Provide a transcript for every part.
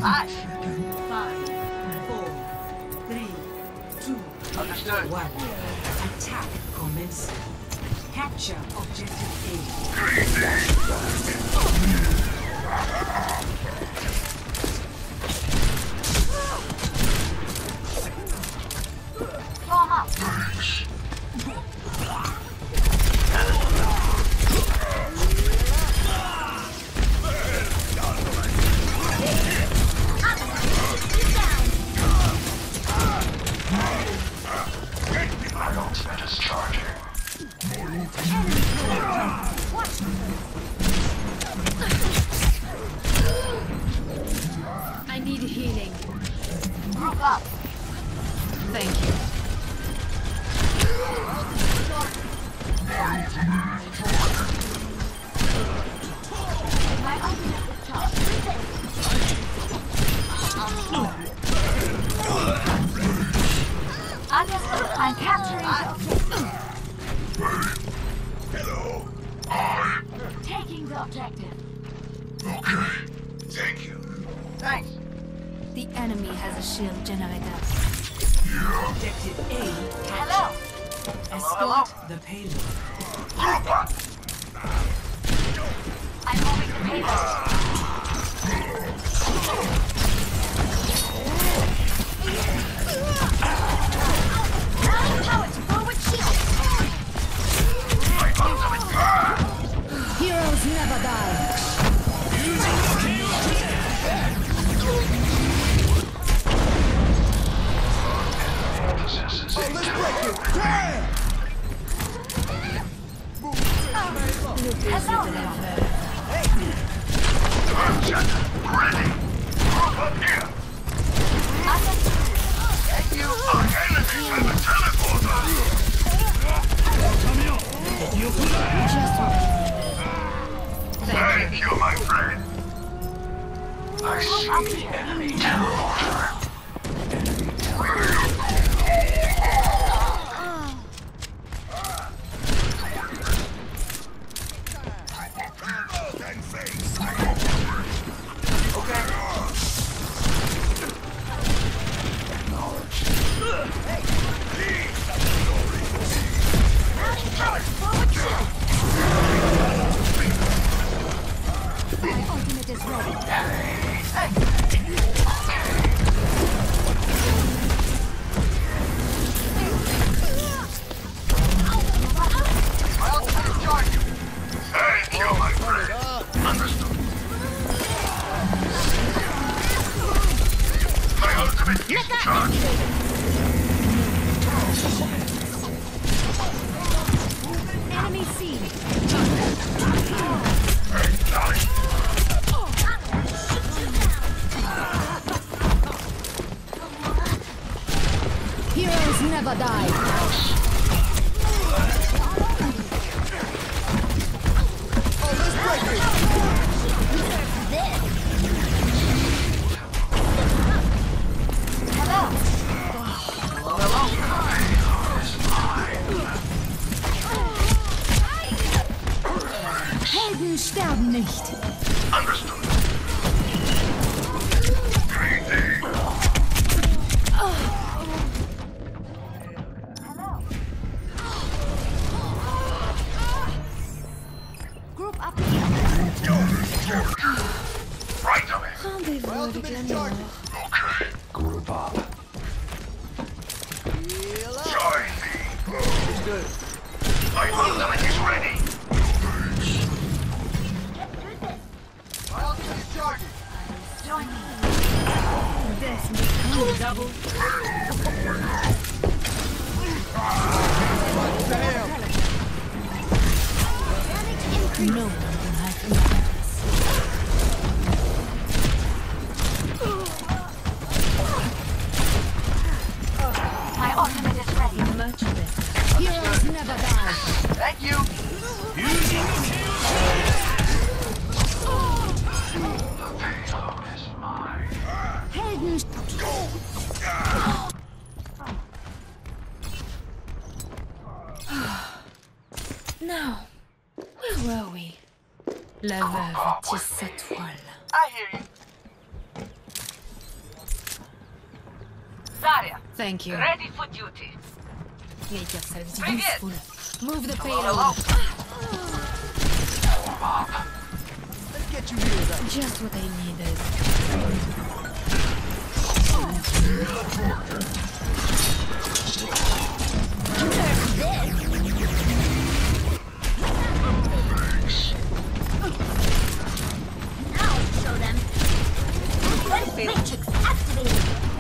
Aye. 5, 4, 3, 2, Understood. 1. Attack commencing. Capture objective A. Form up. My ultimate is charging. I need healing. Group up. Thank you. My ultimate is charged. Understood. I'm capturing the objective. Hello. Taking the objective. Okay. Thank you. Thanks. The enemy has a shield generator. Objective A. Hello. Escort the payload. Group up. I'm moving the payload. Rally power to forward shield. My ultimate. Heroes never die. Possesses Oh, let's break it! Damn! Hello. Urgent. Ready. Group up here. Understood. Thank you. Our enemies have a teleporter. Thank you, my friend. I see the enemy teleporter. My ultimate is ready. My ultimate is charged. Thank you, my friend. Understood. My ultimate is charged. Enemy seen. Acknowledged. Heroes never die. Oh, let's break it! Hello. Helden sterben nicht. Understood. Greeting. Group up. Right away. My ultimate is charging. Okay. Group up. Heal up. Join me. It's good. My ultimate is ready. My ultimate is charging. Join me. Double. What the hell? No one can hide from madness. My ultimate is ready. Much better. Heroes never die. Thank you. The payload is mine. Helden. Now, where were we? La veuve tisse sa toile. I hear you. Thank you. Ready for duty. Make yourselves Привет. useful. Move the Hello. payload. Let's get you healed up. Just what I needed. Now show them. Matrix activated.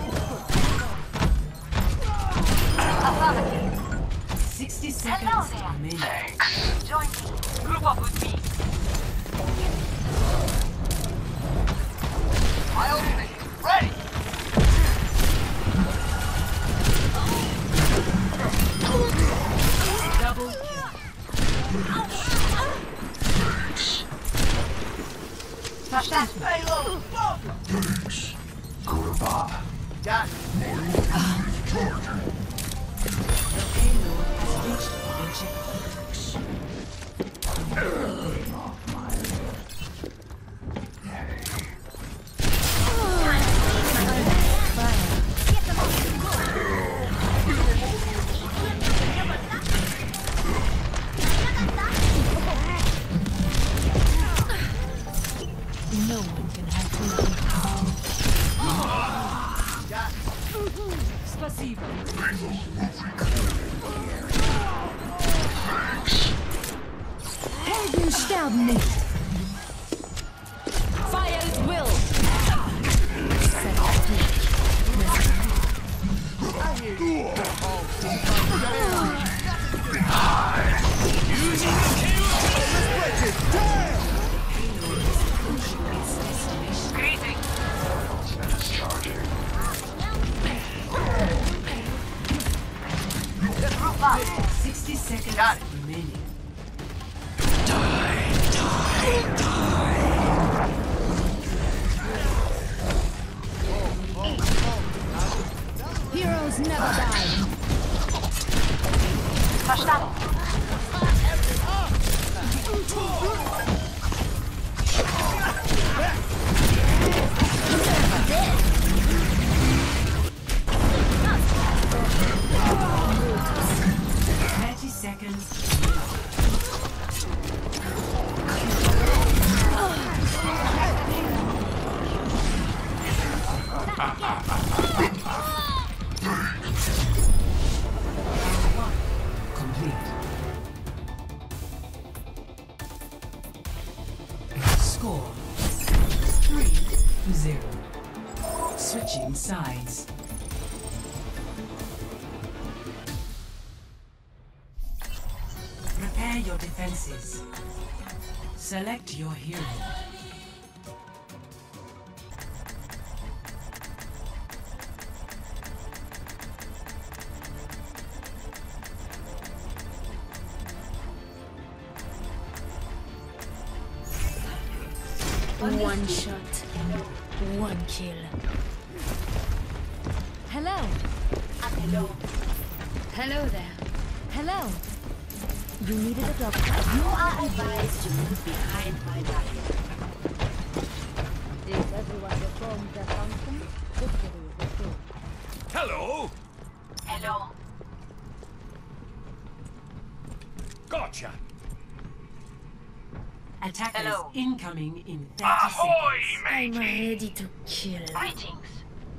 60 Hello seconds there. remaining. Thanks. Join me. Group up with me. My ultimate. Ready. Double kill. Verstanden. Payload. Group up. Got it. The payload has reached the checkpoint. No one can hide from me. Spasibo. Helden sterben nicht. Fire at will. Greetings. Ultimate's charging. Group up. 60 seconds Got it. remaining. Heroes never die. Verstanden. Complete. Score 3-0. Switching sides. Prepare your defenses. Select your hero. One shot, one kill. Hello. Hello. Hello there. Hello. You needed a doctor. You are advised to move behind my back. Is everyone performed their function? Victory is assured. Hello. Hello. Gotcha. Attackers Hello. incoming in 30 Ahoy, seconds. I'm matey. ready to kill. Greetings.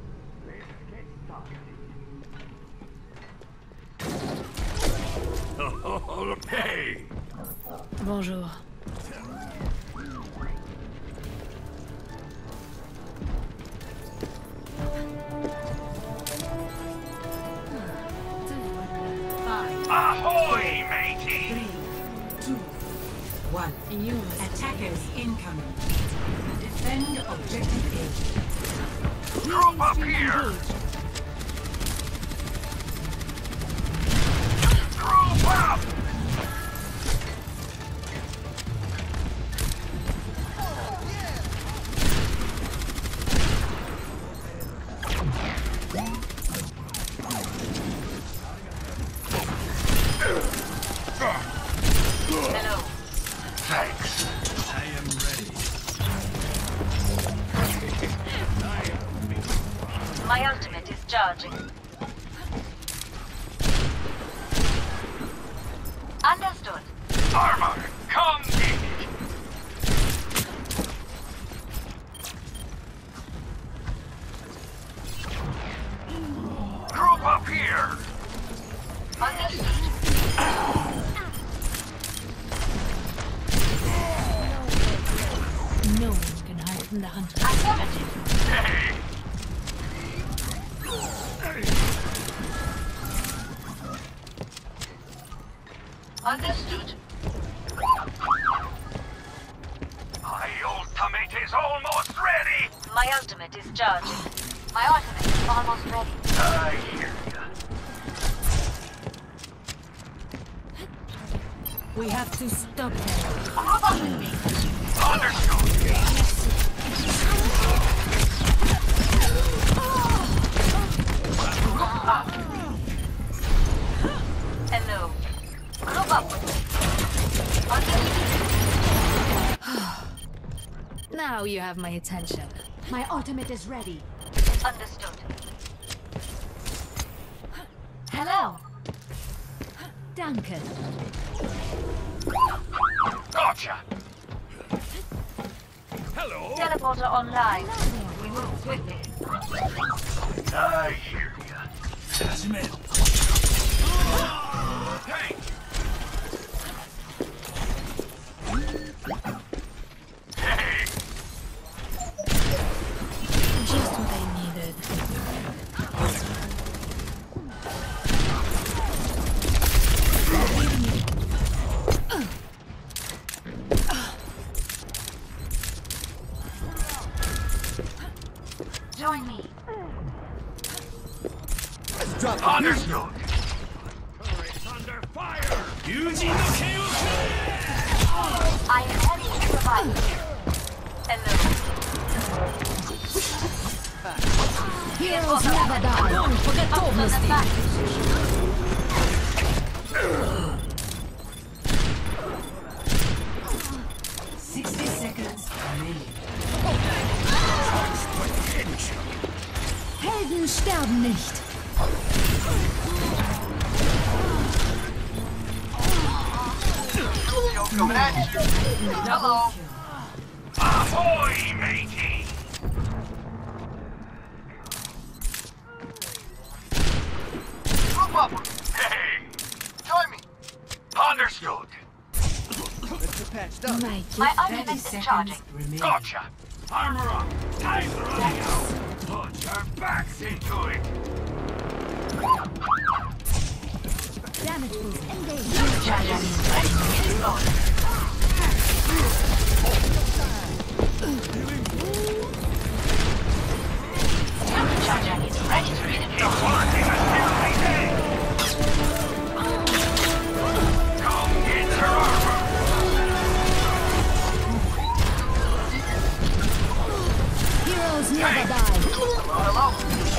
Hey. Bonjour. Ahoy, matey. 3, 2, 1. You Attackers incoming. Defend objective A. Group up here. Group up. Hello. Thanks. I am ready. My ultimate is charging. Understood. Armor, come in. Group up here. Understood. No one can hide from the hunter. Affirmative. Hey. Understood. My ultimate is almost ready. My ultimate is charging. My ultimate is almost ready. I hear ya. We have to stop them. Group up with me. Understood. Hello. Group up with me. Understood. Now you have my attention. My ultimate is ready. Understood. Hello. Danke. Gotcha. Teleporter online. We move swiftly. I hear ya. Hey. Hey. Just what I needed. Join me. Understood. I am ready to provide you. Hello. Heroes never die. Up on the back. 60 seconds remaining. Helden sterben nicht. Hello. Ahoy, matey. Group up. Hey. Join me. Understood. My My 30 ultimate is seconds charging. remaining. Gotcha. Armor up. Time's running out. Put your backs into it. damage boost engaged. Charging. Ready to explode. Charger is ready to be deployed. Working until the day. Come get your armor. Heroes never die. Hello.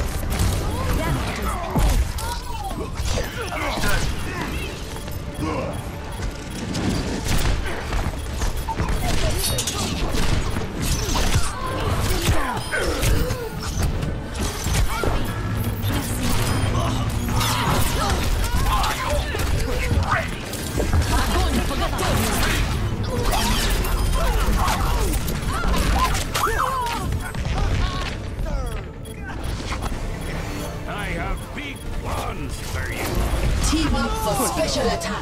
I have big plans for you. Team up for special attack.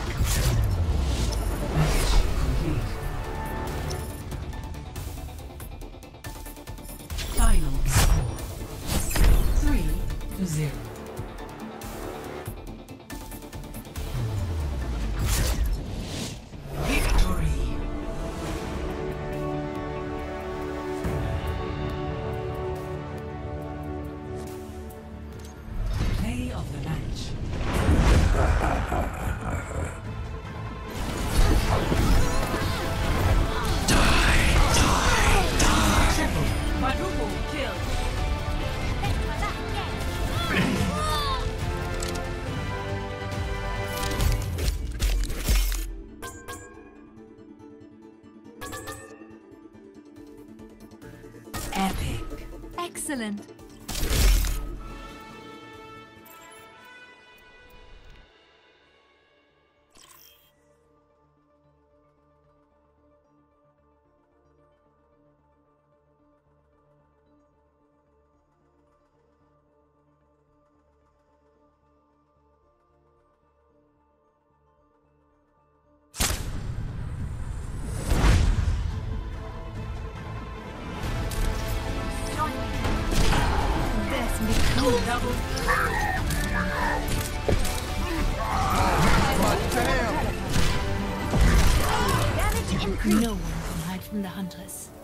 Final score 3-0. Victory. Play of the match. Triple, quadruple kill. Epic. Excellent. from the hunters.